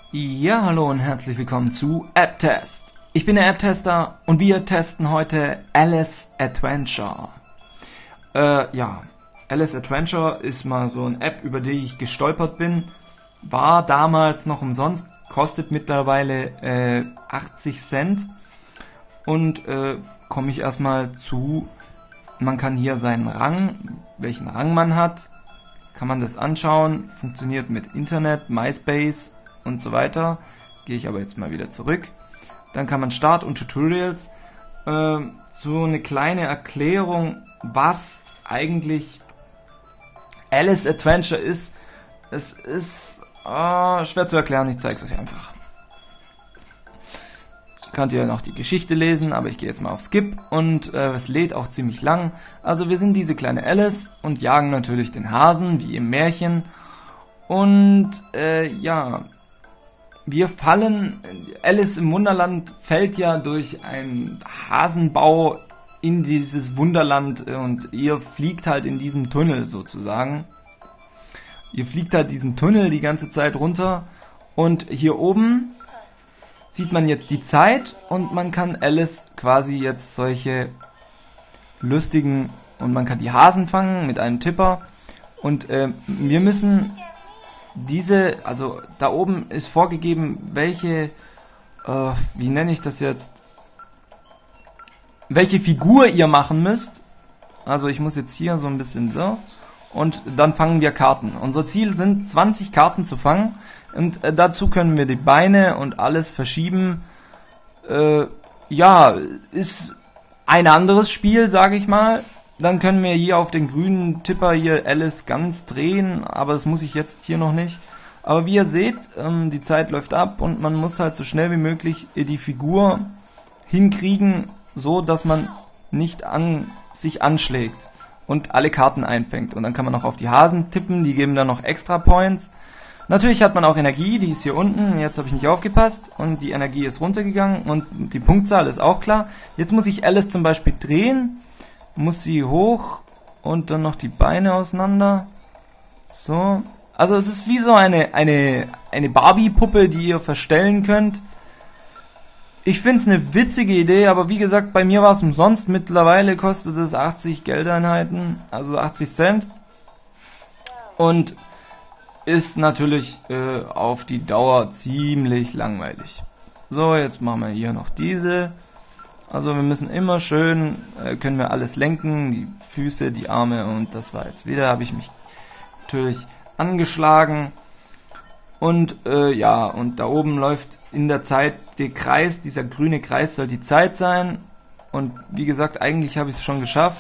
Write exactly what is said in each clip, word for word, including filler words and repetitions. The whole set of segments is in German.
Ja, hallo und herzlich willkommen zu AppTest. Ich bin der App-Tester und wir testen heute Alice Adventure. Äh, ja, Alice Adventure ist mal so eine App, über die ich gestolpert bin. War damals noch umsonst, kostet mittlerweile äh, achtzig Cent. Und äh, komme ich erstmal zu, man kann hier seinen Rang, welchen Rang man hat, kann man das anschauen, funktioniert mit Internet, MySpace und so weiter. Gehe ich aber jetzt mal wieder zurück. Dann kann man Start und Tutorials. Äh, so eine kleine Erklärung, was eigentlich Alice Adventure ist. Es ist äh, schwer zu erklären, ich zeige es euch einfach. Könnt ihr noch die Geschichte lesen, aber ich gehe jetzt mal auf Skip und äh, es lädt auch ziemlich lang. Also wir sind diese kleine Alice und jagen natürlich den Hasen, wie im Märchen. Und äh, ja, wir fallen, Alice im Wunderland fällt ja durch einen Hasenbau in dieses Wunderland und ihr fliegt halt in diesem Tunnel sozusagen. Ihr fliegt halt diesen Tunnel die ganze Zeit runter und hier oben sieht man jetzt die Zeit und man kann Alice quasi jetzt solche lustigen, und man kann die Hasen fangen mit einem Tipper und äh, wir müssen diese, also da oben ist vorgegeben, welche, äh, wie nenne ich das jetzt, welche Figur ihr machen müsst. Also ich muss jetzt hier so ein bisschen so und dann fangen wir Karten. Unser Ziel sind zwanzig Karten zu fangen. Und äh, dazu können wir die Beine und alles verschieben. Äh, ja, ist ein anderes Spiel, sage ich mal. Dann können wir hier auf den grünen Tipper hier Alice ganz drehen, aber das muss ich jetzt hier noch nicht. Aber wie ihr seht, ähm, die Zeit läuft ab und man muss halt so schnell wie möglich die Figur hinkriegen, so dass man nicht an sich anschlägt und alle Karten einfängt. Und dann kann man noch auf die Hasen tippen, die geben dann noch extra Points. Natürlich hat man auch Energie, die ist hier unten, jetzt habe ich nicht aufgepasst und die Energie ist runtergegangen und die Punktzahl ist auch klar. Jetzt muss ich Alice zum Beispiel drehen, muss sie hoch und dann noch die Beine auseinander. So, also es ist wie so eine, eine, eine Barbie-Puppe, die ihr verstellen könnt. Ich finde es eine witzige Idee, aber wie gesagt, bei mir war es umsonst. Mittlerweile kostet es achtzig Geldeinheiten, also achtzig Cent. Und ist natürlich äh, auf die Dauer ziemlich langweilig. So, jetzt machen wir hier noch diese. Also wir müssen immer schön, äh, können wir alles lenken, die Füße, die Arme und das war jetzt wieder, habe ich mich natürlich angeschlagen. Und äh, ja, und da oben läuft in der Zeit der Kreis, dieser grüne Kreis soll die Zeit sein. Und wie gesagt, eigentlich habe ich es schon geschafft.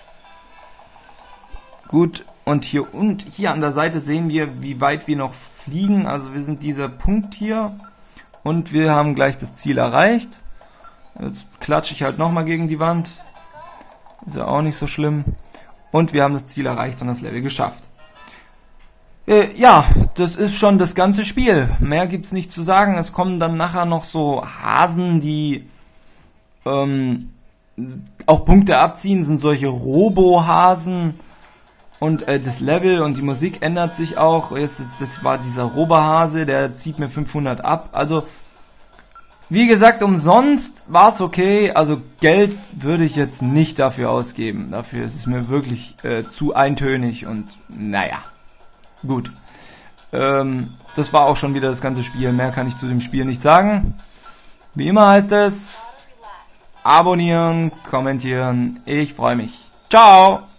Gut. Und hier und hier an der Seite sehen wir, wie weit wir noch fliegen. Also wir sind dieser Punkt hier und wir haben gleich das Ziel erreicht. Jetzt klatsche ich halt nochmal gegen die Wand. Ist ja auch nicht so schlimm. Und wir haben das Ziel erreicht und das Level geschafft. Äh, ja, das ist schon das ganze Spiel. Mehr gibt's nicht zu sagen. Es kommen dann nachher noch so Hasen, die ähm, auch Punkte abziehen. Sind solche Robo-Hasen. Und äh, das Level und die Musik ändert sich auch. Jetzt, das war dieser Robohase, der zieht mir fünfhundert ab. Also, wie gesagt, umsonst war es okay. Also Geld würde ich jetzt nicht dafür ausgeben. Dafür ist es mir wirklich äh, zu eintönig und naja, gut. Ähm, das war auch schon wieder das ganze Spiel. Mehr kann ich zu dem Spiel nicht sagen. Wie immer heißt es, abonnieren, kommentieren. Ich freue mich. Ciao!